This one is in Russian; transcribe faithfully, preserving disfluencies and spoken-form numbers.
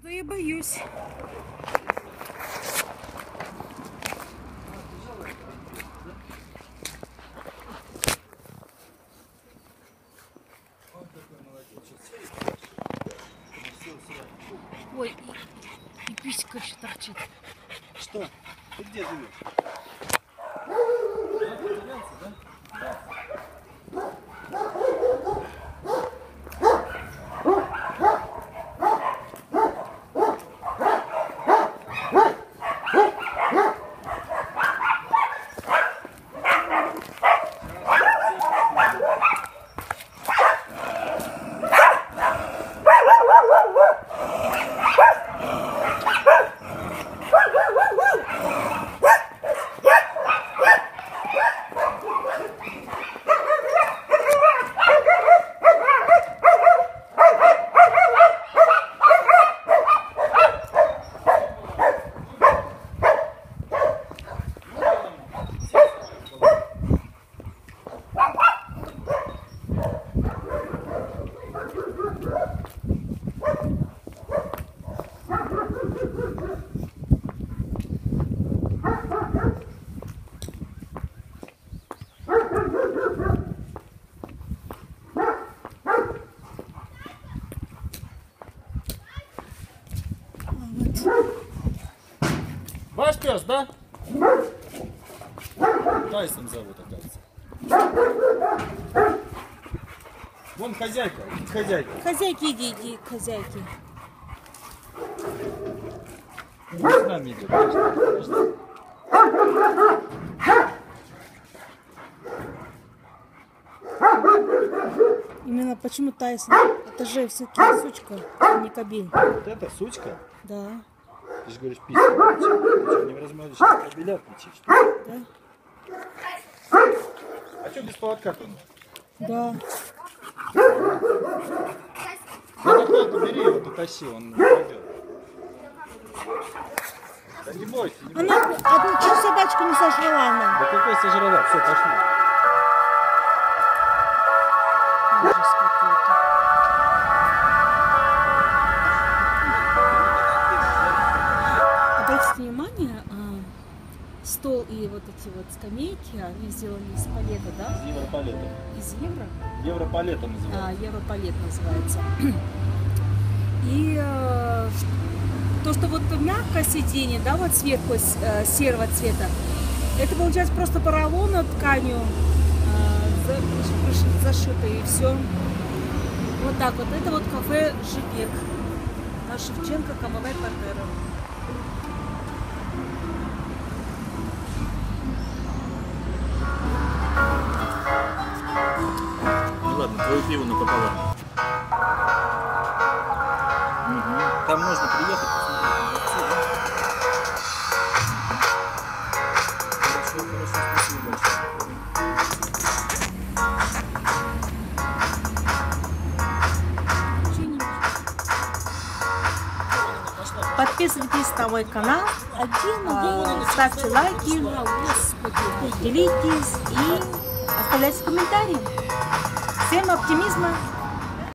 и боюсь. Ой, и, и писька еще торчит. Что? Ты где живешь? Да? Ваш пес, да? Тайсон зовут, оказывается. Вон хозяйка, хозяйка. Хозяйки, иди, иди, к хозяйке. Ну, с нами идет, конечно, конечно. Именно почему Тайсон? Это же все-таки сучка, а не кобель. Вот это сучка? Да. Ты же говоришь, писька. Ты что, невозможно сейчас кобеля отличить, что ли? Да. А что без поводка-то? Да. Поводок убери его, потащи, он пойдет. Да не бойся, не бойся. Она одну чуть собачку не сожрала она. Да какой сожрала? Все, пошли. Ужас какой-то. Обратите внимание, а, стол и вот эти вот скамейки, они сделаны из палета, да? Из европалета. Из евро? Европалета называется. А, европалет называется. И э, то, что вот мягкое сиденье, да, вот сверху э, серого цвета, это получается просто поролоном тканью э, зашито, и все. Вот так вот. Это вот кафе Жибек на Шевченко, Камалай Пантера. Ну ладно, твое пиво напополам. Угу. Там можно приехать посмотреть. Хорошо, хорошо, спасибо большое. Подписывайтесь на мой канал, ставьте лайки, делитесь и оставляйте комментарии. Всем оптимизма!